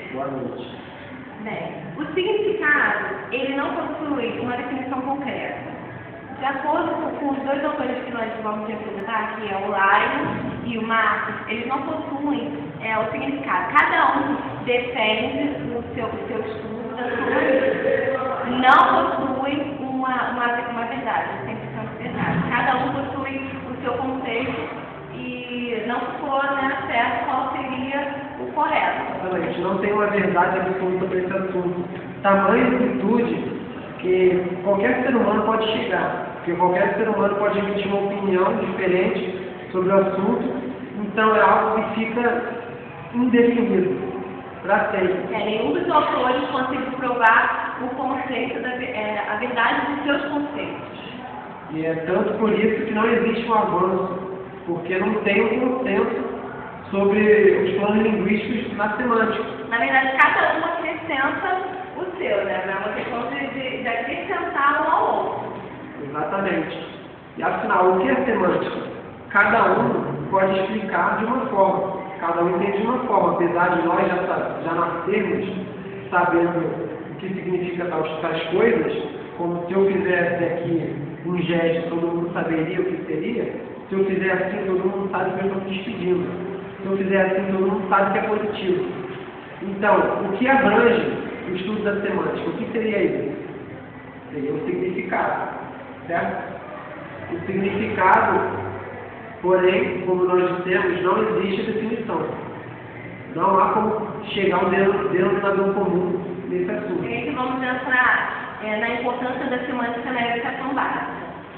Boa noite. Bem, o significado, ele não possui uma definição concreta. De acordo com os dois autores que nós vamos representar, que é o Lyon e o Marx, eles não possuem o significado. Cada um defende o seu estudo da sua vida. Não possui uma verdade, 100% verdade. Cada um possui o seu conceito e não ficou certo qual seria o correto. Exatamente, não tem uma verdade absoluta sobre esse assunto. Tamanha amplitude que qualquer ser humano pode chegar, porque qualquer ser humano pode emitir uma opinião diferente sobre o assunto, então é algo que fica indefinido, para sempre. Nenhum dos autores conseguiu provar o conceito, a verdade dos seus conceitos. E é tanto por isso que não existe um avanço, porque não tem um consenso sobre os planos linguísticos na semântica. Na verdade, cada um acrescenta o seu, É uma questão de acrescentar um ao outro. Exatamente. E afinal, o que é semântica? Cada um pode explicar de uma forma, cada um entende de uma forma, apesar de nós já nascermos sabendo o que significa tais coisas, como se eu fizesse aqui um gesto, todo mundo saberia o que seria. Se eu fizer assim, todo mundo sabe que eu estou me despedindo. Se eu fizer assim, todo mundo sabe que é positivo. Então, o que abrange o estudo da semântica? O que seria isso? Seria o significado, certo? O significado, porém, como nós dissemos, não existe definição. Não há como chegar a um denominador comum nesse assunto. E aí vamos entrar na importância da semântica na educação básica.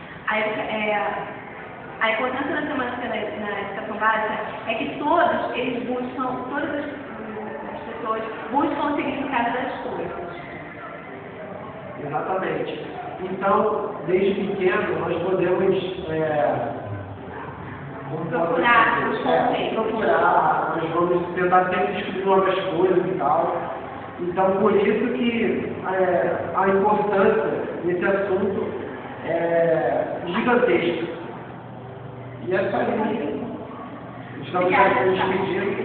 A importância da semântica na educação básica é que todas as pessoas buscam o significado das coisas. Exatamente. Então, desde pequeno, nós podemos procurar os conceitos. Nós vamos tentar sempre descobrir novas coisas e tal. Então, por isso que a importância desse assunto é gigantesca. E é só isso. Estamos nos despedindo.